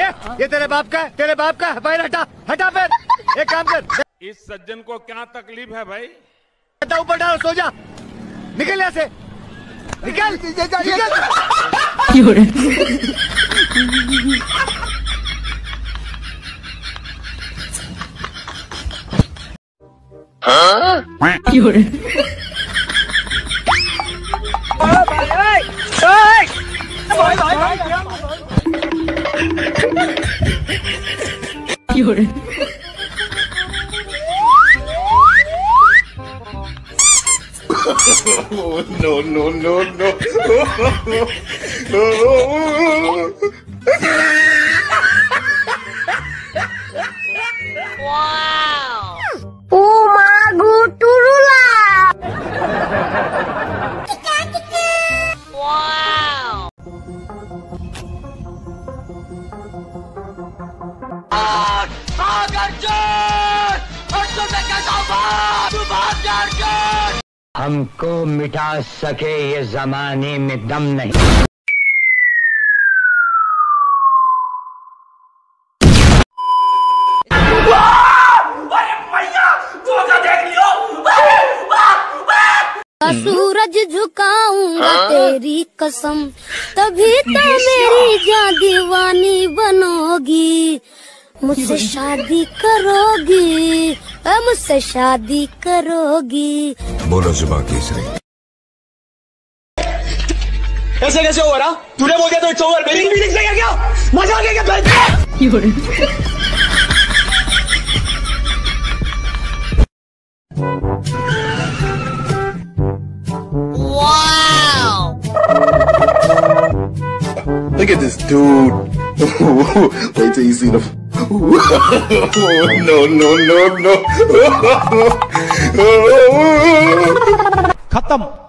ये तेरे बाप का है, तेरे बाप का है। पैर हटा, हटा पैर। एक काम कर, इस सज्जन को क्या तकलीफ है भाई? ऊपर डालो, सो जा। निकल यहाँ से, निकल, निकल। Oh, no, no, no, no. Wow. Umagu turula. Wow. हमको मिटा सके ये जमाने में दम नहीं। सूरज झुकाऊंगा तेरी कसम, तभी तो मेरी जान दीवानी बनोगी। मुझसे शादी करोगी, मुझसे शादी करोगी। बोलो जुबान केसरी। ऐसे कैसे हो रहा? तूने बोल दिया तो इट्स ओवर। मेरी फीलिंग्स नहीं है क्या? मजा आ गया क्या? Wow! Look at this dude. Wait till you see the. No, no, no, no. खत्म।